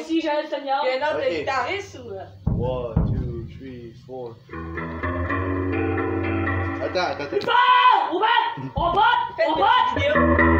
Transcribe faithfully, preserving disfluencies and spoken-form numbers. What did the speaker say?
ici, Joël Seigneur. Il y a un autre Ok. guitariste ou. One, two, three, four. Attends, attends, attends. Ah! On bat! On bat! Faites On une bat! petite vidéo.